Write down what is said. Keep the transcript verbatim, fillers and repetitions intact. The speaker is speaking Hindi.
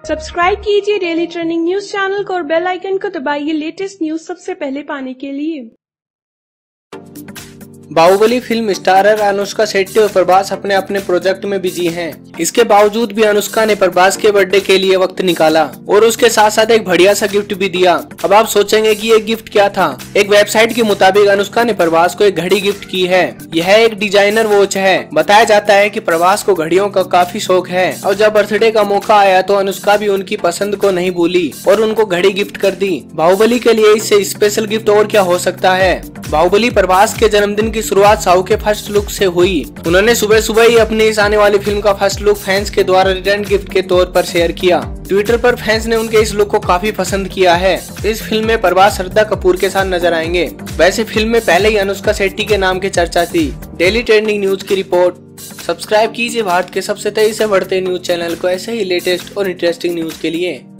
सब्सक्राइब कीजिए डेली ट्रेंडिंग न्यूज चैनल को और बेल आइकन को दबाइए लेटेस्ट न्यूज सबसे पहले पाने के लिए। बाहुबली फिल्म स्टारर अनुष्का शेट्टी और प्रभास अपने अपने प्रोजेक्ट में बिजी हैं। इसके बावजूद भी अनुष्का ने प्रभास के बर्थडे के लिए वक्त निकाला और उसके साथ साथ एक बढ़िया सा गिफ्ट भी दिया। अब आप सोचेंगे कि ये गिफ्ट क्या था। एक वेबसाइट के मुताबिक अनुष्का ने प्रभास को एक घड़ी गिफ्ट की है। यह एक डिजाइनर वॉच है। बताया जाता है कि प्रभास को घड़ियों का काफी शौक है और जब बर्थडे का मौका आया तो अनुष्का भी उनकी पसंद को नहीं भूली और उनको घड़ी गिफ्ट कर दी। बाहुबली के लिए इससे स्पेशल गिफ्ट और क्या हो सकता है। बाहुबली प्रभास के जन्मदिन की शुरुआत साहू के फर्स्ट लुक से हुई। उन्होंने सुबह सुबह ही अपनी इस आने वाली फिल्म का फर्स्ट लुक फैंस के द्वारा रिटर्न गिफ्ट के तौर पर शेयर किया। ट्विटर पर फैंस ने उनके इस लुक को काफी पसंद किया है। इस फिल्म में प्रभास श्रद्धा कपूर के साथ नजर आएंगे। वैसे फिल्म में पहले ही अनुष्का शेट्टी के नाम की चर्चा थी। डेली ट्रेंडिंग न्यूज की रिपोर्ट। सब्सक्राइब कीजिए भारत के सबसे तेजी से बढ़ते न्यूज चैनल को ऐसे ही लेटेस्ट और इंटरेस्टिंग न्यूज के लिए।